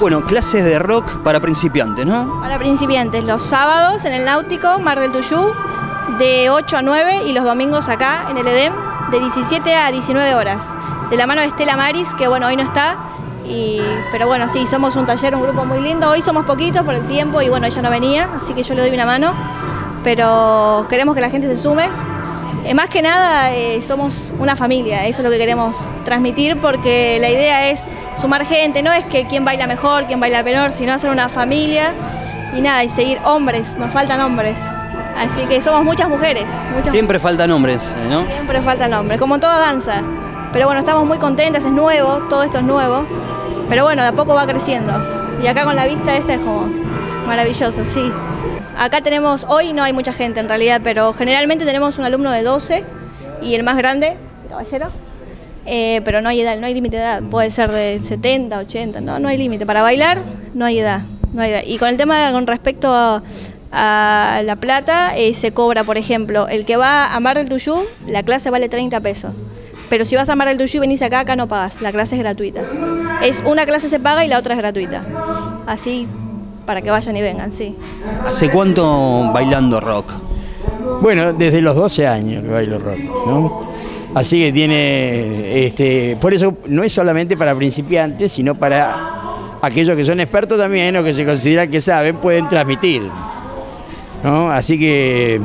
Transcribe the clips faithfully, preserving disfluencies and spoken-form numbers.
Bueno, clases de rock para principiantes, ¿no? Para principiantes, los sábados en el Náutico, Mar del Tuyú, de ocho a nueve, y los domingos acá en el Edén, de diecisiete a diecinueve horas. De la mano de Estela Maris, que bueno, hoy no está, y, pero bueno, sí, somos un taller, un grupo muy lindo. Hoy somos poquitos por el tiempo y bueno, ella no venía, así que yo le doy una mano, pero queremos que la gente se sume. Eh, más que nada, eh, somos una familia, eso es lo que queremos transmitir, porque la idea es sumar gente, no es que quién baila mejor, quién baila peor, sino hacer una familia y nada, y seguir hombres, nos faltan hombres. Así que somos muchas mujeres. Muchas Siempre faltan hombres, ¿no? Siempre faltan hombres, como toda danza. Pero bueno, estamos muy contentas, es nuevo, todo esto es nuevo. Pero bueno, de a poco va creciendo. Y acá con la vista esta es como maravilloso, sí. Acá tenemos, hoy no hay mucha gente en realidad, pero generalmente tenemos un alumno de doce y el más grande, el caballero. Eh, pero no hay edad, no hay límite de edad, puede ser de setenta, ochenta, no, no hay límite. Para bailar no hay edad, no hay edad. Y con el tema de, con respecto a, a La Plata, eh, se cobra, por ejemplo, el que va a Mar del Tuyú, la clase vale treinta pesos. Pero si vas a Mar del Tuyú y venís acá, acá no pagas, la clase es gratuita. Es una clase se paga y la otra es gratuita. Así, para que vayan y vengan, sí. ¿Hace cuánto bailando rock? Bueno, desde los doce años que bailo rock, ¿no? Así que tiene, este, por eso no es solamente para principiantes, sino para aquellos que son expertos también o que se consideran que saben, pueden transmitir, ¿no? Así que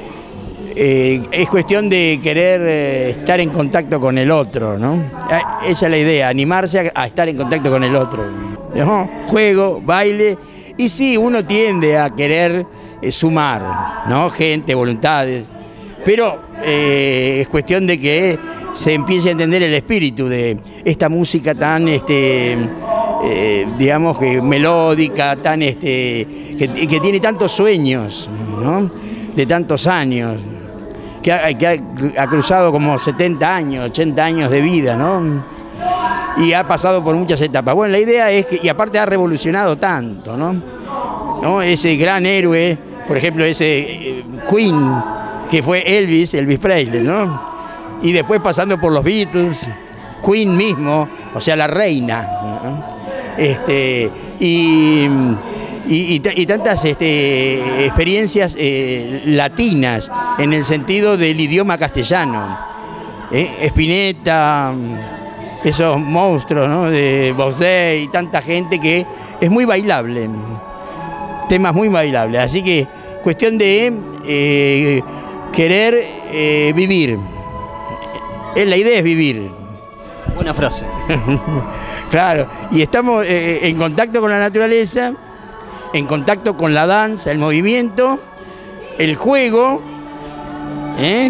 eh, es cuestión de querer eh, estar en contacto con el otro, ¿no? Esa es la idea, animarse a, a estar en contacto con el otro, ¿no? Juego, baile, y sí, uno tiende a querer eh, sumar, ¿no? Gente, voluntades, pero eh, es cuestión de que se empiece a entender el espíritu de esta música tan, este, eh, digamos, que melódica, tan, este, que, que tiene tantos sueños, ¿no? De tantos años, que, ha, que ha, ha cruzado como setenta años, ochenta años de vida, ¿no? Y ha pasado por muchas etapas. Bueno, la idea es que, y aparte ha revolucionado tanto, ¿no? ¿No? Ese gran héroe, por ejemplo, ese eh, Queen, que fue Elvis, Elvis Presley, ¿no? Y después pasando por los Beatles, Queen mismo, o sea, la reina, ¿no? Este, y, y, y tantas este, experiencias eh, latinas en el sentido del idioma castellano. ¿Eh? Spinetta, esos monstruos, ¿no? De Bosé y tanta gente que es muy bailable, temas muy bailables, así que cuestión de eh, querer eh, vivir. La idea es vivir. Buena frase. Claro, y estamos eh, en contacto con la naturaleza, en contacto con la danza, el movimiento, el juego, ¿eh?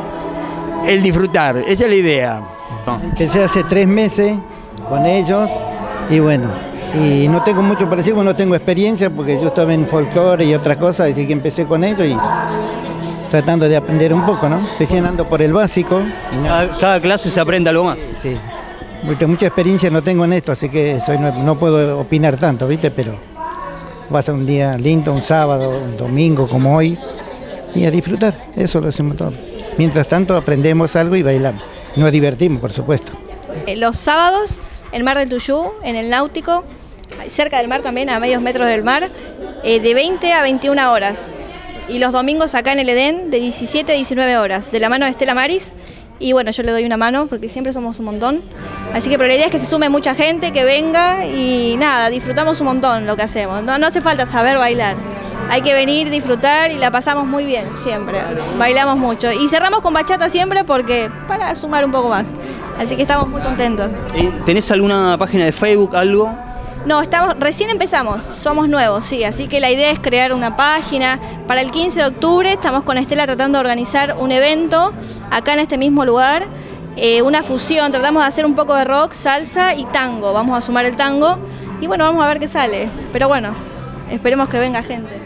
El disfrutar, esa es la idea. Empecé hace tres meses con ellos y bueno, y no tengo mucho parecido, no tengo experiencia porque yo estaba en folclore y otras cosas, así que empecé con ellos y tratando de aprender un poco, ¿no? Recién ando por el básico. Y cada, cada clase se aprende algo más. Sí, mucha, mucha experiencia no tengo en esto, así que soy, no, no puedo opinar tanto, ¿viste? Pero va a ser un día lindo, un sábado, un domingo como hoy, y a disfrutar, eso lo hacemos todo. Mientras tanto aprendemos algo y bailamos. Nos divertimos, por supuesto. Los sábados, en Mar del Tuyú, en el Náutico, cerca del mar también, a medios metros del mar, eh, de veinte a veintiuna horas. Y los domingos acá en el Edén, de diecisiete a diecinueve horas, de la mano de Estela Maris. Y bueno, yo le doy una mano, porque siempre somos un montón. Así que, pero la idea es que se sume mucha gente, que venga y nada, disfrutamos un montón lo que hacemos. No, no hace falta saber bailar. Hay que venir, disfrutar y la pasamos muy bien siempre. Bailamos mucho. Y cerramos con bachata siempre porque para sumar un poco más. Así que estamos muy contentos. ¿Tenés alguna página de Facebook, algo? No, estamos, recién empezamos, somos nuevos, sí, así que la idea es crear una página. Para el quince de octubre estamos con Estela tratando de organizar un evento acá en este mismo lugar, eh, una fusión, tratamos de hacer un poco de rock, salsa y tango, vamos a sumar el tango y bueno, vamos a ver qué sale, pero bueno, esperemos que venga gente.